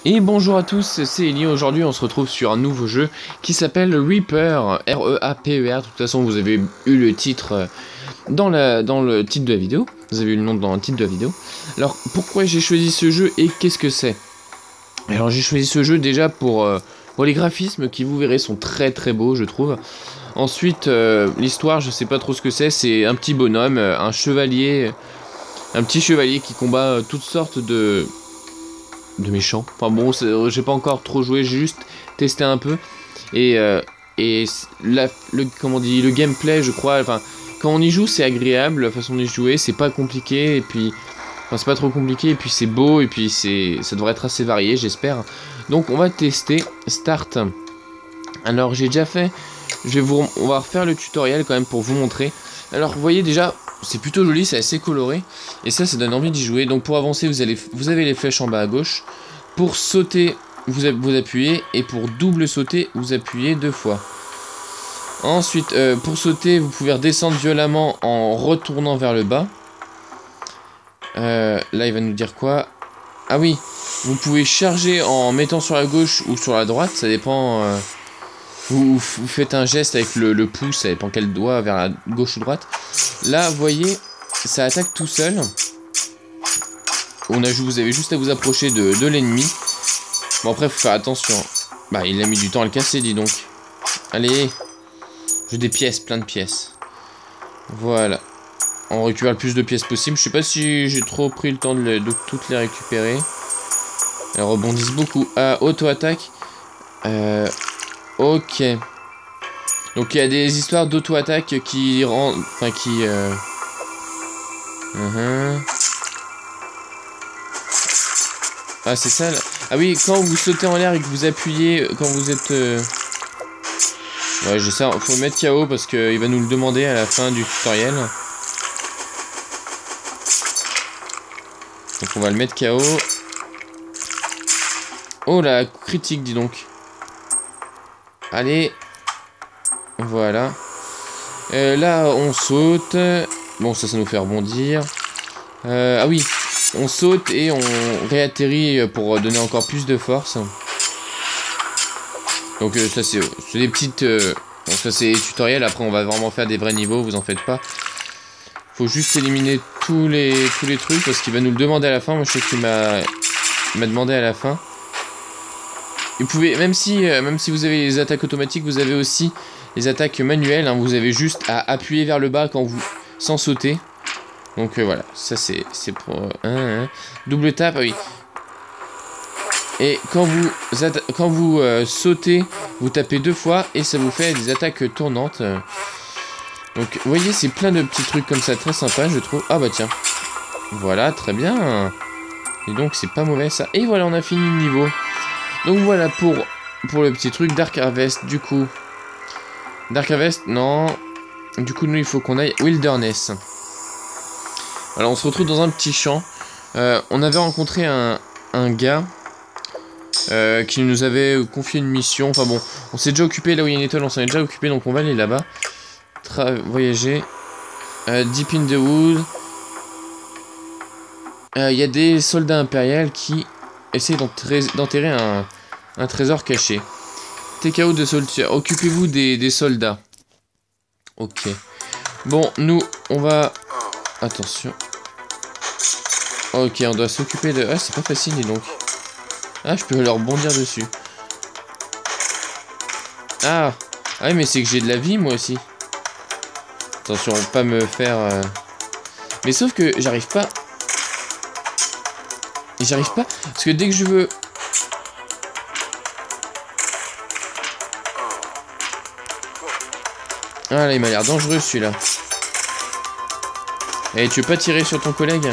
Et bonjour à tous, c'est Eli. Aujourd'hui on se retrouve sur un nouveau jeu qui s'appelle Reaper, R-E-A-P-E-R. De toute façon vous avez eu le titre dans le titre de la vidéo. Vous avez eu le nom dans le titre de la vidéo. Alors pourquoi j'ai choisi ce jeu et qu'est-ce que c'est? Alors j'ai choisi ce jeu déjà pour les graphismes qui vous verrez sont très très beaux je trouve. Ensuite l'histoire je sais pas trop ce que c'est un petit bonhomme, un petit chevalier qui combat toutes sortes de méchants. Enfin bon, j'ai pas encore trop joué, j'ai juste testé un peu. Et le gameplay, je crois, enfin, quand on y joue, c'est agréable, la façon d'y jouer, c'est pas compliqué, et puis, enfin, c'est pas trop compliqué, et puis c'est beau, et puis ça devrait être assez varié, j'espère. Donc, on va tester Start. Alors, j'ai déjà fait, on va refaire le tutoriel quand même pour vous montrer. Alors, vous voyez déjà, c'est plutôt joli, c'est assez coloré. Et ça donne envie d'y jouer. Donc pour avancer, vous avez les flèches en bas à gauche. Pour sauter, vous appuyez. Et pour double sauter, vous appuyez 2 fois. Ensuite, pour sauter, vous pouvez redescendre violemment en retournant vers le bas. Là, il va nous dire quoi? Ah oui, vous pouvez charger en mettant sur la gauche ou sur la droite. Ça dépend... Vous faites un geste avec le pouce, ça dépend quel doigt, vers la gauche ou droite. Là, vous voyez, ça attaque tout seul. Vous avez juste à vous approcher de l'ennemi. Bon, après, faut faire attention. Bah, il a mis du temps à le casser, dis donc. Allez. J'ai des pièces, plein de pièces. Voilà. On récupère le plus de pièces possible. Je sais pas si j'ai trop pris le temps de toutes les récupérer. Elles rebondissent beaucoup. Auto-attaque. Ok. Donc il y a des histoires d'auto-attaque qui rendent... Enfin qui... Ah c'est ça là. Ah oui, quand vous sautez en l'air et que vous appuyez... Quand vous êtes... Ouais, ça, faut le mettre KO parce qu'il va nous le demander à la fin du tutoriel. Donc on va le mettre KO. Oh la critique, dis donc. Allez. Voilà. Là, on saute. Bon, ça nous fait rebondir. Ah oui. On saute et on réatterrit pour donner encore plus de force. Donc ça, c'est des petites... donc ça, c'est tutoriel. Après, on va vraiment faire des vrais niveaux. Vous en faites pas. Faut juste éliminer tous les trucs parce qu'il va nous le demander à la fin. Moi, je sais qu'il m'a demandé à la fin. Vous pouvez, même si vous avez les attaques automatiques, vous avez aussi les attaques manuelles. Hein, vous avez juste à appuyer vers le bas sans sauter. Donc voilà, ça c'est pour double tape. Ah oui. Et quand vous sautez, vous tapez 2 fois et ça vous fait des attaques tournantes. Donc vous voyez, c'est plein de petits trucs comme ça, très sympa, je trouve. Ah bah tiens, voilà, très bien. Et donc c'est pas mauvais ça. Et voilà, on a fini le niveau. Donc voilà pour le petit truc. Dark Harvest, du coup. Dark Harvest, non. Du coup, nous, il faut qu'on aille Wilderness. Alors, on se retrouve dans un petit champ. On avait rencontré un gars qui nous avait confié une mission. Enfin bon, on s'est déjà occupé là où il y a une étoile, on s'en est déjà occupé, donc on va aller là-bas. Voyager. Deep in the Wood. Il y a des soldats impériaux qui essayent d'enterrer un trésor caché. TKO de soldats. Occupez-vous des soldats. Ok. Bon, nous, on va... Attention. Ok, on doit s'occuper de... Ah, c'est pas facile, dis donc. Ah, je peux leur bondir dessus. Ah. Ah oui, mais c'est que j'ai de la vie, moi aussi. Attention, pas me faire... Mais sauf que j'arrive pas... Parce que dès que je veux... Ah là, il m'a l'air dangereux celui-là. Eh, tu veux pas tirer sur ton collègue?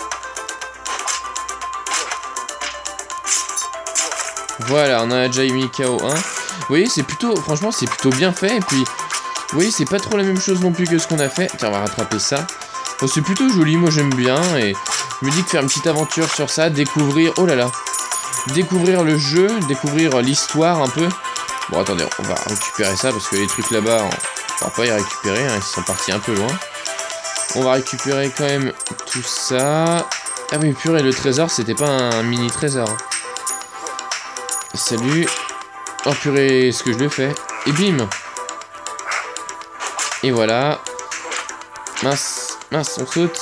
Voilà, on a déjà mis KO 1. Vous voyez, c'est plutôt... Franchement, c'est plutôt bien fait. Et puis, vous voyez, c'est pas trop la même chose non plus que ce qu'on a fait. Tiens, on va rattraper ça. Bon, c'est plutôt joli, moi j'aime bien. Et je me dis que faire une petite aventure sur ça, découvrir... Oh là là. Découvrir le jeu, découvrir l'histoire un peu. Bon, attendez, on va récupérer ça parce que les trucs là-bas... On va pas y récupérer, hein, ils sont partis un peu loin. On va récupérer quand même tout ça. Ah oui, purée, le trésor, c'était pas un mini trésor. Salut. Oh purée, ce que je le fais. Et bim. Et voilà. Mince, mince, on saute.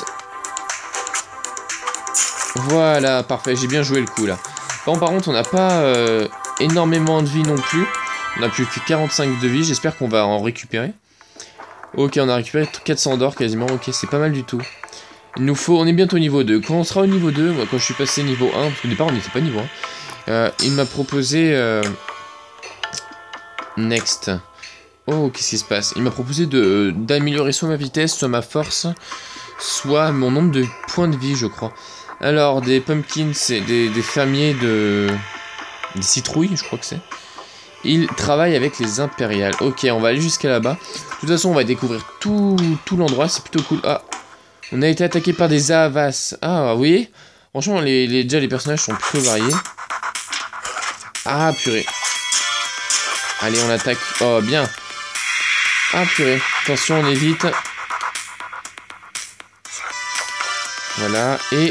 Voilà, parfait, j'ai bien joué le coup là. Bon, par contre, on n'a pas énormément de vie non plus. On a plus que 45 de vie, j'espère qu'on va en récupérer. Ok, on a récupéré 400 d'or quasiment, ok, c'est pas mal du tout. Il nous faut, on est bientôt au niveau 2. Quand on sera au niveau 2, moi quand je suis passé niveau 1, parce qu'au départ on n'était pas niveau 1, il m'a proposé... Next. Oh, qu'est-ce qui se passe? Il m'a proposé d'améliorer soit ma vitesse, soit ma force, soit mon nombre de points de vie, je crois. Alors, des pumpkins, c'est des fermiers de... Des citrouilles, je crois que c'est. Ils travaillent avec les impériales. Ok, on va aller jusqu'à là-bas. De toute façon, on va découvrir tout l'endroit, c'est plutôt cool. Ah, on a été attaqué par des Avas. Ah, vous voyez? Franchement, déjà, les personnages sont plutôt variés. Ah, purée. Allez, on attaque. Oh, bien. Ah, purée. Attention, on évite. Voilà, et...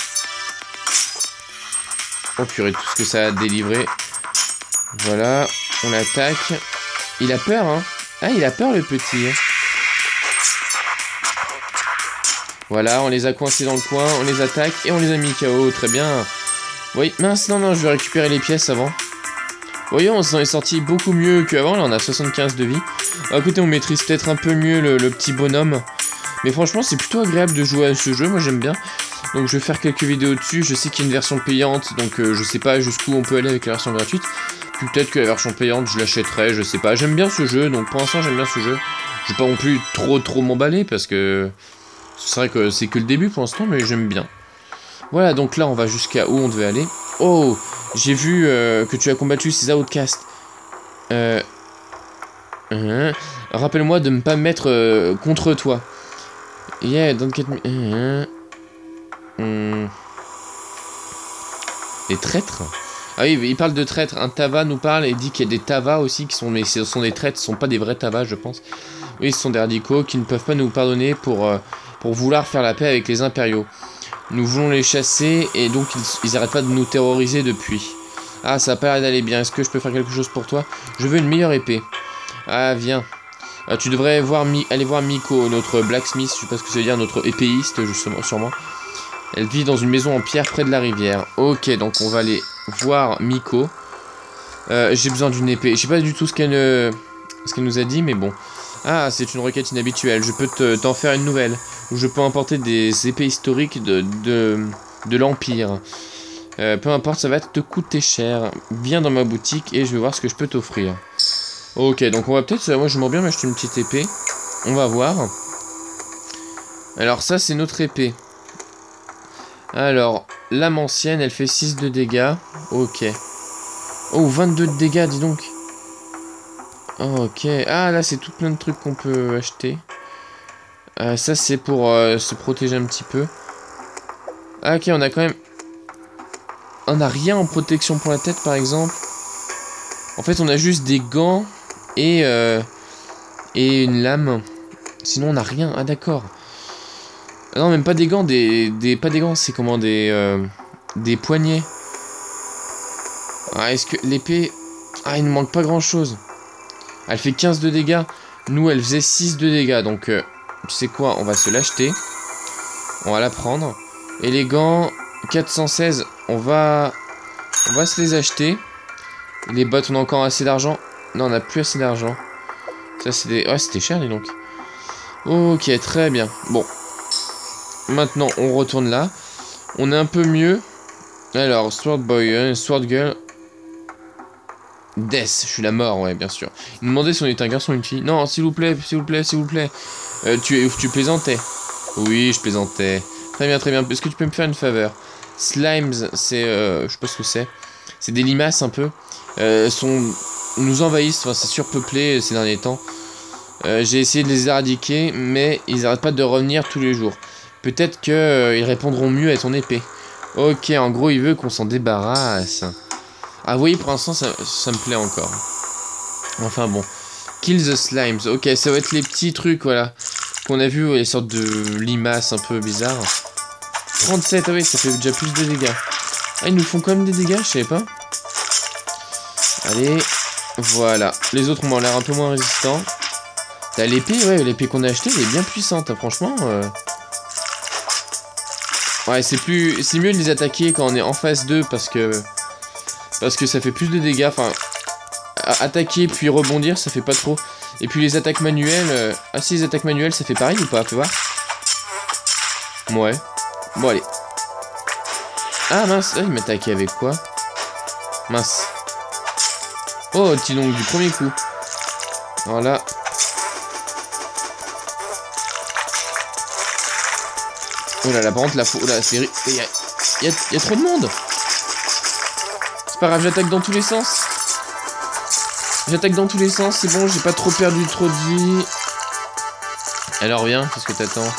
Oh, purée, tout ce que ça a délivré. Voilà, on attaque. Il a peur, hein. Ah, il a peur, le petit. Voilà, on les a coincés dans le coin, on les attaque et on les a mis KO. Très bien. Oui, mince, non, je vais récupérer les pièces avant. Voyons, on s'en est sorti beaucoup mieux qu'avant. Là, on a 75 de vie. Ah, écoutez, on maîtrise peut-être un peu mieux le petit bonhomme. Mais franchement, c'est plutôt agréable de jouer à ce jeu. Moi, j'aime bien. Donc, je vais faire quelques vidéos dessus. Je sais qu'il y a une version payante. Donc, je sais pas jusqu'où on peut aller avec la version gratuite. Puis peut-être que la version payante, je l'achèterai. Je sais pas. J'aime bien ce jeu. Donc, pour l'instant, j'aime bien ce jeu. Je vais pas non plus trop m'emballer. Parce que c'est vrai que c'est que le début pour l'instant. Mais j'aime bien. Voilà, donc là, on va jusqu'à où on devait aller. Oh, j'ai vu que tu as combattu ces outcasts. Rappelle-moi de ne pas me mettre contre toi. Yeah, don't get me... Les traîtres? Ah oui, il parle de traîtres. Un Tava nous parle et dit qu'il y a des Tavas aussi qui sont... Mais ce sont des traîtres, ce sont pas des vrais Tavas, je pense. Oui, ce sont des radicaux qui ne peuvent pas nous pardonner pour vouloir faire la paix avec les impériaux. Nous voulons les chasser et donc ils arrêtent pas de nous terroriser depuis. Ah, ça a pas l'air d'aller bien. Est-ce que je peux faire quelque chose pour toi? Je veux une meilleure épée. Ah, viens. Tu devrais aller voir Miko, notre blacksmith. Je sais pas ce que ça veut dire, notre épéiste, justement, sûrement. Elle vit dans une maison en pierre près de la rivière. Ok, donc on va aller voir Miko. J'ai besoin d'une épée. Je sais pas du tout ce qu'elle nous a dit, mais bon. Ah, c'est une requête inhabituelle. Je peux t'en faire une nouvelle. Ou je peux importer des épées historiques de l'Empire. Peu importe, ça va te coûter cher. Viens dans ma boutique et je vais voir ce que je peux t'offrir. Ok, donc on va peut-être... Moi, j'aimerais bien m'acheter une petite épée. On va voir. Alors, ça, c'est notre épée. Alors, l'âme ancienne, elle fait 6 de dégâts. Ok. Oh, 22 de dégâts, dis donc. Ok. Ah, là, c'est tout plein de trucs qu'on peut acheter. Ça, c'est pour se protéger un petit peu. Ah, ok, on a quand même... On n'a rien en protection pour la tête, par exemple. En fait, on a juste des gants et une lame. Sinon, on n'a rien. Ah, d'accord. Non, même pas des gants. Pas des gants, c'est comment des poignets. Ah, est-ce que l'épée... Ah, il ne manque pas grand-chose. Elle fait 15 de dégâts. Nous, elle faisait 6 de dégâts. Donc, tu sais quoi? On va se l'acheter. On va la prendre. Et les gants, 416. On va se les acheter. Les bottes, on a encore assez d'argent. Non, on n'a plus assez d'argent. Ça, c'est des... Ouais, c'était cher, dis donc. Ok, très bien. Bon. Maintenant, on retourne là. On est un peu mieux. Alors, Sword Boy, Sword Girl. Death, je suis la mort, ouais, bien sûr. Il nous demandait si on était un garçon ou une fille. Non, s'il vous plaît, s'il vous plaît, s'il vous plaît. Tu plaisantais? Oui, je plaisantais. Très bien, très bien. Est-ce que tu peux me faire une faveur? Slimes, c'est... je sais pas ce que c'est. C'est des limaces, un peu. Nous envahissent, enfin, c'est surpeuplé ces derniers temps. J'ai essayé de les éradiquer, mais ils n'arrêtent pas de revenir tous les jours. Peut-être qu'ils répondront mieux à ton épée. Ok, en gros, il veut qu'on s'en débarrasse. Ah oui, pour l'instant, ça me plaît encore. Enfin bon. Kill the slimes. Ok, ça va être les petits trucs, voilà. Qu'on a vu, les sortes de limaces un peu bizarres. 37, ah oui, ça fait déjà plus de dégâts. Ah, ils nous font quand même des dégâts, je savais pas. Allez, voilà. Les autres m'ont l'air un peu moins résistants. T'as l'épée, ouais, l'épée qu'on a achetée, elle est bien puissante, hein, franchement. Ouais, c'est mieux de les attaquer quand on est en phase 2 parce que ça fait plus de dégâts. Enfin, attaquer puis rebondir, ça fait pas trop. Et puis les attaques manuelles... Ah si, les attaques manuelles, ça fait pareil ou pas? Fais voir. Ouais. Bon, allez. Ah mince, il m'a attaqué avec quoi? Mince. Oh, petit donc du premier coup. Voilà. Oh là là, par contre, la faute... Oh là, c'est... Il y a trop de monde. C'est pas grave, j'attaque dans tous les sens. J'attaque dans tous les sens, c'est bon, j'ai pas trop perdu trop de vie. Alors viens, qu'est-ce que t'attends?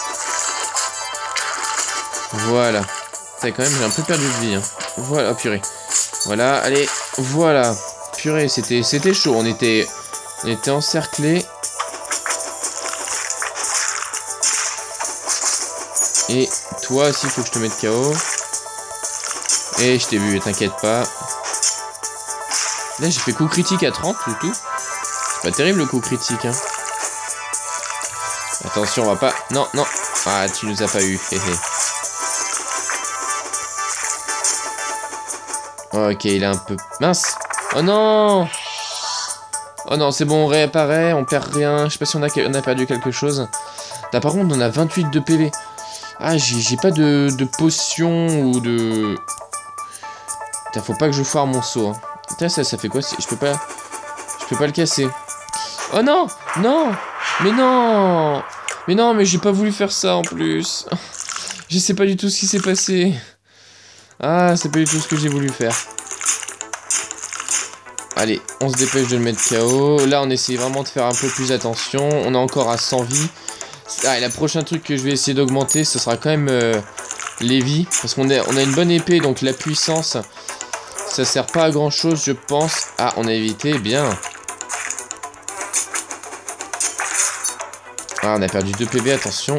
Voilà. Ça quand même, j'ai un peu perdu de vie. Hein. Voilà, oh, purée. Voilà, allez, voilà. Purée, c'était chaud, on était encerclés. Et toi aussi, il faut que je te mette KO. Et je t'ai vu, t'inquiète pas. Là, j'ai fait coup critique à 30, tout. C'est pas terrible le coup critique, hein. Attention, on va pas... Non, non. Ah, tu nous as pas eu. Ok, il est un peu... Mince. Oh non. Oh non, c'est bon, on réapparaît, on perd rien. Je sais pas si on a perdu quelque chose. Là, par contre, on a 28 de PV. Ah, j'ai pas de potion ou de... Putain, faut pas que je foire mon saut, hein. Putain, ça fait quoi? Je peux pas le casser. Oh non. Non. Mais non. Mais non, mais j'ai pas voulu faire ça en plus. Je sais pas du tout ce qui s'est passé. Ah, c'est pas du tout ce que j'ai voulu faire. Allez, on se dépêche de le mettre KO. Là, on essaie vraiment de faire un peu plus attention. On est encore à 100 vies. Ah, et le prochain truc que je vais essayer d'augmenter, ce sera quand même les vies. Parce qu'on a une bonne épée, donc la puissance, ça sert pas à grand chose, je pense. Ah, on a évité, bien. Ah, on a perdu 2 PV, attention.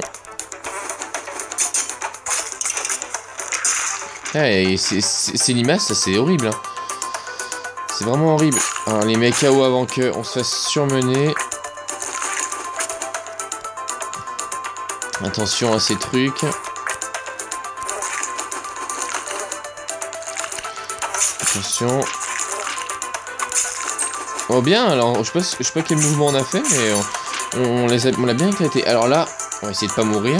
Ah, c'est limaces, ça c'est horrible. Hein. C'est vraiment horrible. Alors, les mecs KO avant qu'on se fasse surmener. Attention à ces trucs. Attention. Oh bien, alors je sais pas quel mouvement on a fait, mais on l'a bien éclaté. Alors là, on va essayer de pas mourir.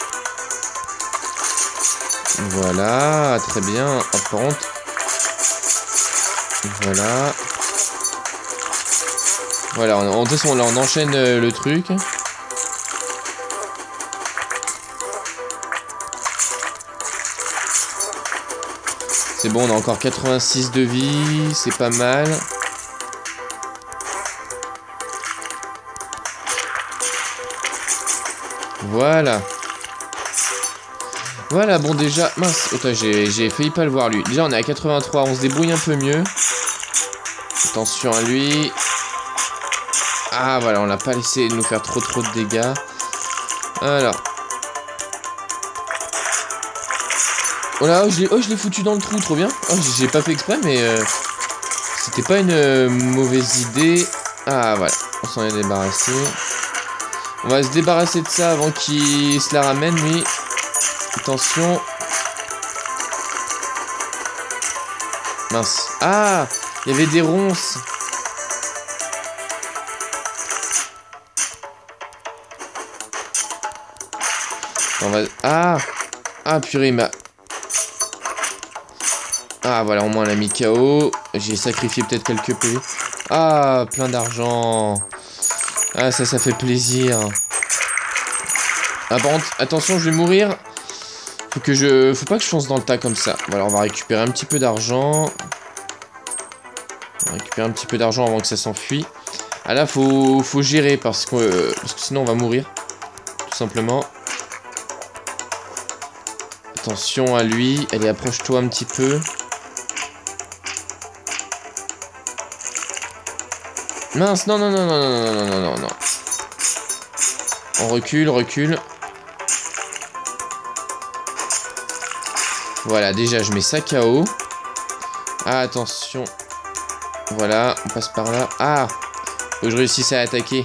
Voilà, très bien. Hop, par contre. Voilà. Voilà, de toute façon là on enchaîne le truc. C'est bon, on a encore 86 de vie, c'est pas mal. Voilà. Voilà, bon déjà... Mince, attends, j'ai failli pas le voir lui. Déjà on est à 83, on se débrouille un peu mieux. Attention à lui. Ah voilà, on l'a pas laissé nous faire trop de dégâts. Alors. Oh là, oh, je l'ai foutu dans le trou, trop bien. Oh, j'ai pas fait exprès, mais c'était pas une mauvaise idée. Ah voilà, on s'en est débarrassé. On va se débarrasser de ça avant qu'il se la ramène, lui. Attention. Mince. Ah, il y avait des ronces. On va... Ah. Ah, purée, Ah, voilà, au moins on l'a mis KO. J'ai sacrifié peut-être quelques PV. Ah, plein d'argent. Ah, ça fait plaisir. Ah, par contre, attention, je vais mourir. Faut pas que je fonce dans le tas comme ça. Voilà, on va récupérer un petit peu d'argent. On va récupérer un petit peu d'argent avant que ça s'enfuit. Ah là, faut gérer parce que sinon on va mourir. Tout simplement. Attention à lui. Allez, approche-toi un petit peu. Mince, non. On recule. Voilà, déjà, je mets ça KO. Ah, attention. Voilà, on passe par là. Ah, faut que je réussisse à attaquer.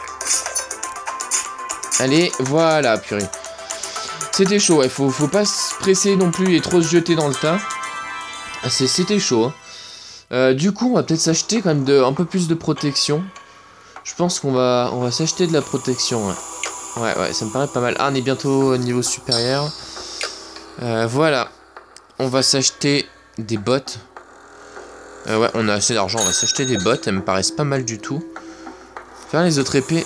Allez, voilà, purée. C'était chaud, ouais. Faut pas se presser non plus et trop se jeter dans le tas. C'était chaud, hein. Du coup, on va peut-être s'acheter quand même un peu plus de protection. Je pense qu'on va s'acheter de la protection, ouais. Ouais, ça me paraît pas mal. Ah, on est bientôt au niveau supérieur. Voilà. On va s'acheter des bottes. Ouais, on a assez d'argent, on va s'acheter des bottes. Elles me paraissent pas mal du tout. Faire les autres épées.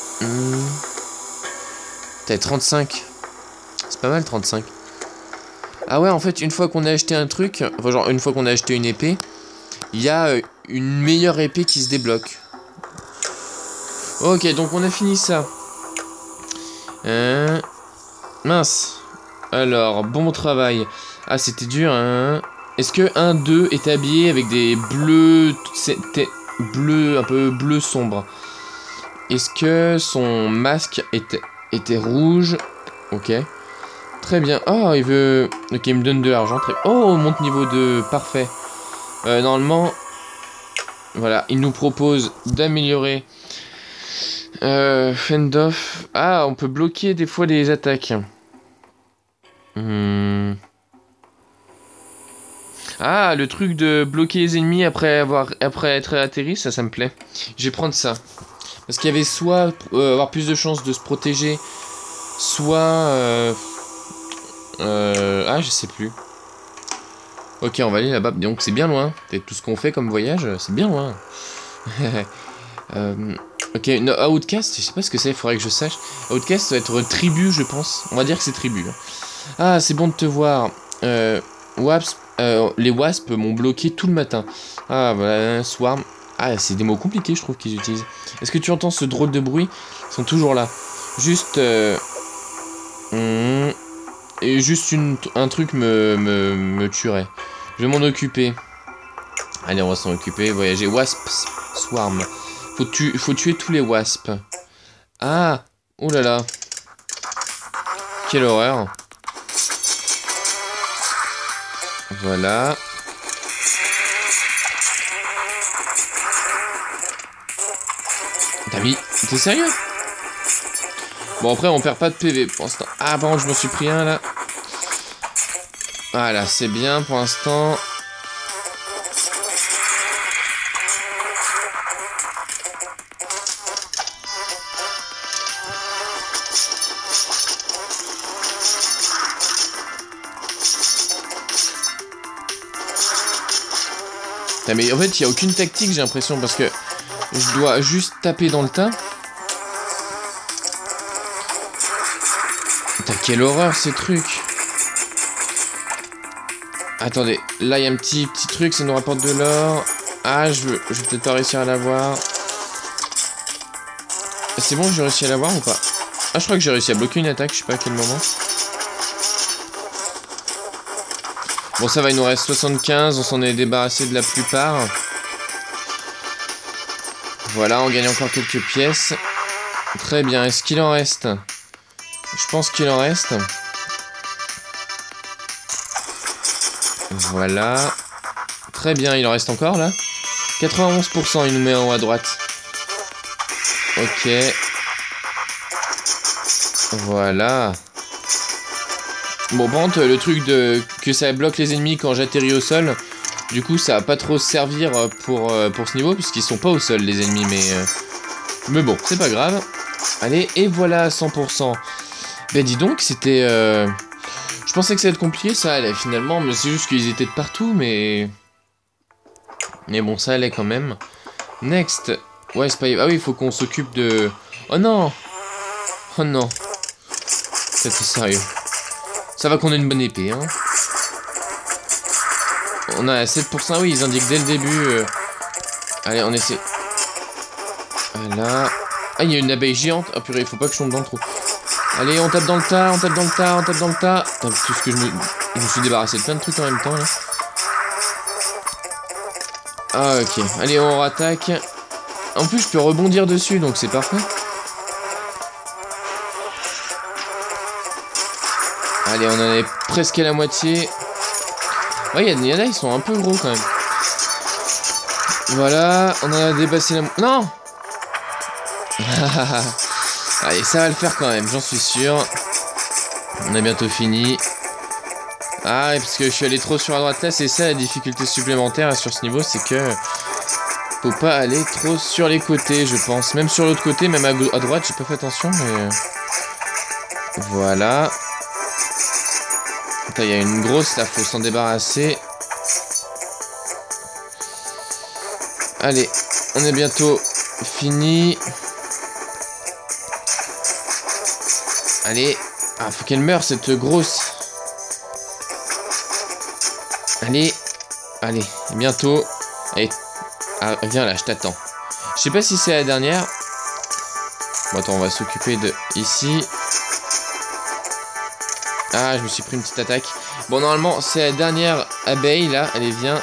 T'as 35. C'est pas mal, 35. Ah ouais, en fait, une fois qu'on a acheté un truc, enfin genre une fois qu'on a acheté une épée, il y a une meilleure épée qui se débloque. Ok, donc on a fini ça. Mince. Alors, bon travail. Ah, c'était dur, hein. Est-ce que 1-2 est habillé avec des bleus... Bleu, un peu bleu sombre? Est-ce que son masque était rouge? Ok. Très bien. Oh, il veut... Ok, il me donne de l'argent. Très... Oh, on monte niveau 2. Parfait. Normalement... Voilà, il nous propose d'améliorer... Fend off. Ah, on peut bloquer des fois les attaques. Ah, le truc de bloquer les ennemis après être atterri, ça me plaît. Je vais prendre ça. Parce qu'il y avait soit avoir plus de chances de se protéger, soit... Ah, je sais plus. Ok, on va aller là-bas. Donc c'est bien loin. Tout ce qu'on fait comme voyage, c'est bien loin. Ok, no, Outcast, je sais pas ce que c'est, il faudrait que je sache. Outcast, ça va être tribu, je pense. On va dire que c'est tribu. Ah, c'est bon de te voir. Les wasps m'ont bloqué tout le matin. Ah, voilà, swarm. Ah, c'est des mots compliqués, je trouve, qu'ils utilisent. Est-ce que tu entends ce drôle de bruit? Ils sont toujours là. Juste... Et juste un truc me tuerait. Je vais m'en occuper. Allez, on va s'en occuper. Voyager. Wasp swarm. Faut tuer tous les wasps. Ah! Oh là là. Quelle horreur. Voilà. T'as mis... T'es sérieux? Bon, après, on perd pas de PV pour l'instant. Ah, par contre, je m'en suis pris un, là. Voilà, c'est bien pour l'instant. Mais en fait, il n'y a aucune tactique, j'ai l'impression, parce que je dois juste taper dans le tas. Putain, quelle horreur, ces trucs. Attendez, là, il y a un petit truc, ça nous rapporte de l'or. Ah, je vais peut-être pas réussir à l'avoir. C'est bon, j'ai réussi à l'avoir ou pas? Ah, je crois que j'ai réussi à bloquer une attaque, je sais pas à quel moment. Bon, ça va, il nous reste 75, on s'en est débarrassé de la plupart. Voilà, on gagne encore quelques pièces. Très bien, est-ce qu'il en reste? Je pense qu'il en reste. Voilà. Très bien, il en reste encore, là. 91%, il nous met en haut à droite. Ok. Voilà. Bon, par contre, le truc que ça bloque les ennemis quand j'atterris au sol, du coup, ça va pas trop servir pour ce niveau, puisqu'ils sont pas au sol, les ennemis, mais bon, c'est pas grave. Allez, et voilà, 100%. Ben, dis donc, c'était... Je pensais que ça allait être compliqué, ça allait, finalement, mais c'est juste qu'ils étaient de partout, mais bon, ça allait quand même. Next. Ouais, c'est pas... Ah oui, il faut qu'on s'occupe de... Oh non! Oh non. C'est sérieux. Ça va qu'on ait une bonne épée, hein. On a 7%, oui, ils indiquent dès le début. Allez, on essaie. Voilà. Ah, il y a une abeille géante. Ah purée, il faut pas que je tombe dans le trou. Allez, on tape dans le tas, on tape dans le tas, on tape dans le tas. Putain, tout ce que je me suis débarrassé de plein de trucs en même temps, là. Ah, ok. Allez, on rattaque. En plus, je peux rebondir dessus, donc c'est parfait. Allez, on en est presque à la moitié. Ouais, il y en a, ils sont un peu gros quand même. Voilà, on a dépassé la... Non. Allez, ça va le faire quand même, j'en suis sûr. On a bientôt fini. Ah, parce que je suis allé trop sur la droite là, c'est ça la difficulté supplémentaire sur ce niveau, c'est que... faut pas aller trop sur les côtés, je pense. Même sur l'autre côté, même à droite, j'ai pas fait attention, mais... Voilà. Attends, il y a une grosse là, faut s'en débarrasser. Allez, on est bientôt fini. Allez. Ah, faut qu'elle meure, cette grosse. Allez. Allez, bientôt. Allez. Ah, viens là, je t'attends. Je sais pas si c'est la dernière. Bon, attends, on va s'occuper de ici. Ah, je me suis pris une petite attaque. Bon, normalement, c'est la dernière abeille, là. Allez, viens.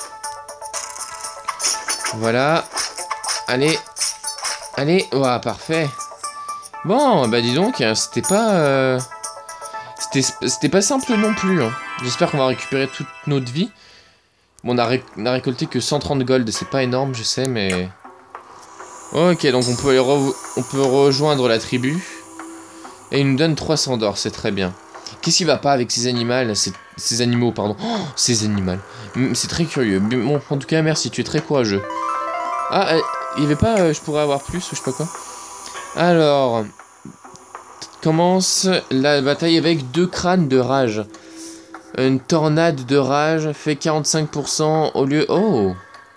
Voilà. Allez. Allez. Ouah, parfait. Bon, bah dis donc, c'était pas... C'était pas simple non plus. Hein. J'espère qu'on va récupérer toute notre vie. Bon, on a récolté que 130 gold. C'est pas énorme, je sais, mais... Ok, donc on peut rejoindre la tribu. Et il nous donne 300 d'or, c'est très bien. Qu'est-ce qui va pas avec ces animaux, ces animaux, pardon. Oh, ces animaux. C'est très curieux. Bon, en tout cas, merci, tu es très courageux. Ah, il y avait pas... je pourrais avoir plus, ou je sais pas quoi. Alors... Commence la bataille avec 2 crânes de rage. Une tornade de rage fait 45% au lieu... Oh.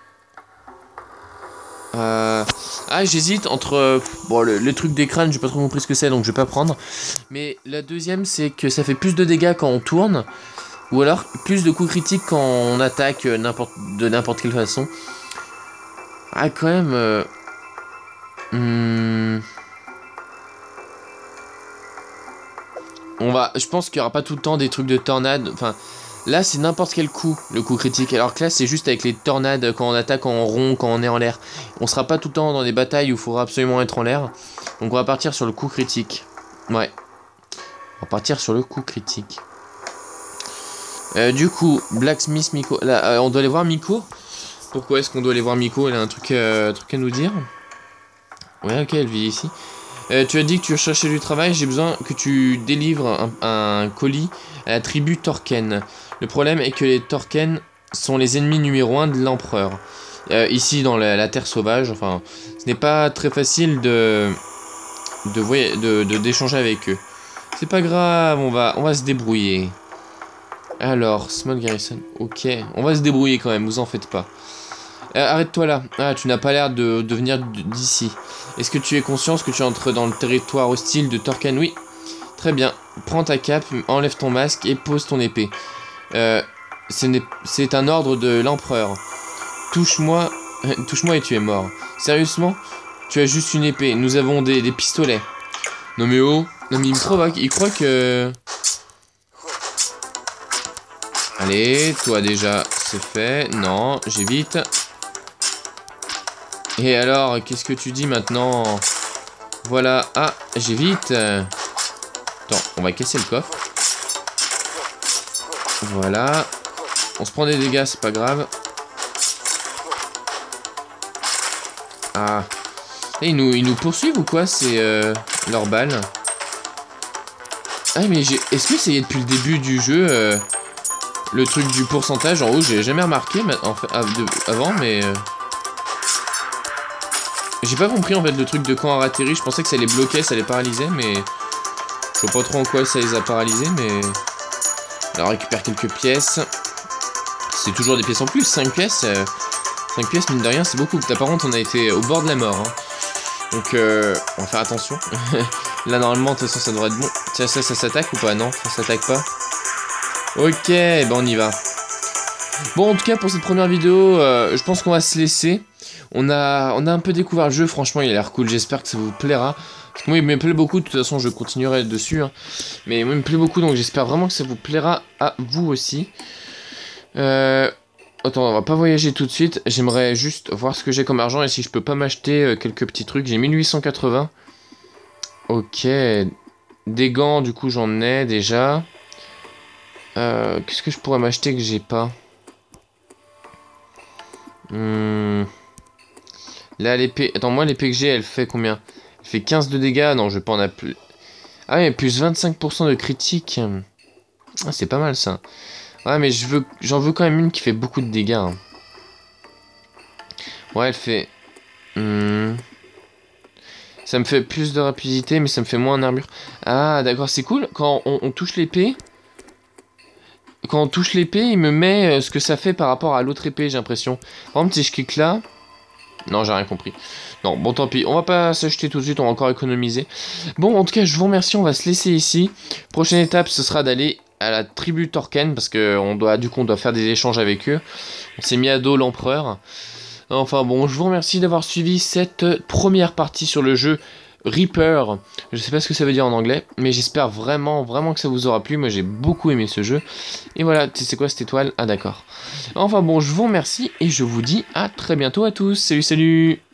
Ah, j'hésite entre... bon, le truc des crânes, j'ai pas trop compris ce que c'est, donc je vais pas prendre. Mais la deuxième, c'est que ça fait plus de dégâts quand on tourne. Ou alors, plus de coups critiques quand on attaque de n'importe quelle façon. Ah, quand même... je pense qu'il y aura pas tout le temps des trucs de tornade. Enfin, là, c'est n'importe quel coup, le coup critique. Alors que là, c'est juste avec les tornades quand on attaque en rond, quand on est en l'air. On sera pas tout le temps dans des batailles où il faudra absolument être en l'air. Donc on va partir sur le coup critique. Ouais. On va partir sur le coup critique. Du coup, Blacksmith, Miko. Là, on doit aller voir Miko. Pourquoi est-ce qu'on doit aller voir Miko? Elle a un truc à nous dire. Ouais, ok, elle vit ici. Tu as dit que tu cherchais du travail, j'ai besoin que tu délivres un colis à la tribu Torken. Le problème est que les Torken sont les ennemis numéro 1 de l'empereur. Ici dans la terre sauvage, enfin, ce n'est pas très facile d'échanger avec eux. C'est pas grave, on va se débrouiller. Alors, Small Garrison, ok, on va se débrouiller quand même, vous en faites pas. Arrête-toi là. Ah, tu n'as pas l'air de venir d'ici. Est-ce que tu es conscient que tu entres dans le territoire hostile de Torken? Oui. Très bien. Prends ta cape, enlève ton masque et pose ton épée. C'est un ordre de l'empereur. Touche-moi et tu es mort. Sérieusement? Tu as juste une épée. Nous avons des pistolets. Non mais oh. Non mais il me provoque. Il croit que... Allez, toi déjà, c'est fait. Non, j'évite. Et alors, qu'est-ce que tu dis maintenant? Voilà. Ah, j'évite. Attends, on va casser le coffre. Voilà. On se prend des dégâts, c'est pas grave. Ah. Et ils nous poursuivent ou quoi? C'est leurs balles. Ah, mais est-ce que c'est depuis le début du jeu le truc du pourcentage en haut? J'ai jamais remarqué avant, mais... J'ai pas compris en fait le truc de quand on atterrit. Je pensais que ça les bloquait, ça les paralysait, mais... Je vois pas trop en quoi ça les a paralysés, mais... Alors on récupère quelques pièces. C'est toujours des pièces en plus, 5 pièces. 5 pièces, mine de rien, c'est beaucoup. Là par contre, on a été au bord de la mort. Hein. Donc, on va faire attention. Là, normalement, de toute façon, ça devrait être bon. Tiens, ça s'attaque ou pas? Non, ça s'attaque pas. Ok, ben on y va. Bon, en tout cas, pour cette première vidéo, je pense qu'on va se laisser. On a un peu découvert le jeu, franchement, il a l'air cool. J'espère que ça vous plaira. Parce que moi, il me plaît beaucoup. De toute façon, je continuerai dessus. Hein. Mais moi, il me plaît beaucoup, donc j'espère vraiment que ça vous plaira à vous aussi. Attends, on va pas voyager tout de suite. J'aimerais juste voir ce que j'ai comme argent et si je peux pas m'acheter quelques petits trucs. J'ai 1880. Ok. Des gants, du coup, j'en ai déjà. Qu'est-ce que je pourrais m'acheter que j'ai pas? Là, l'épée... Attends, moi, l'épée que j'ai, elle fait combien? Elle fait 15 de dégâts. Non, je vais pas en appeler... Ah ouais, plus 25% de critique. Ah, c'est pas mal, ça. Ouais, mais j'en veux quand même une qui fait beaucoup de dégâts. Hein. Ouais, elle fait... Ça me fait plus de rapidité, mais ça me fait moins en armure. Ah, d'accord, c'est cool. Quand on touche l'épée... Quand on touche l'épée, il me met ce que ça fait par rapport à l'autre épée, j'ai l'impression. Par exemple, si je clique là... Non, j'ai rien compris. Non, bon, tant pis. On va pas s'acheter tout de suite, on va encore économiser. Bon, en tout cas, je vous remercie. On va se laisser ici. Prochaine étape, ce sera d'aller à la tribu Torken, parce que du coup, on doit faire des échanges avec eux. On s'est mis à dos l'empereur. Enfin bon, je vous remercie d'avoir suivi cette première partie sur le jeu Reaper. Je sais pas ce que ça veut dire en anglais, mais j'espère vraiment que ça vous aura plu. Moi, j'ai beaucoup aimé ce jeu. Et voilà, c'est quoi cette étoile? Ah d'accord. Enfin bon, je vous remercie et je vous dis à très bientôt à tous. Salut, salut!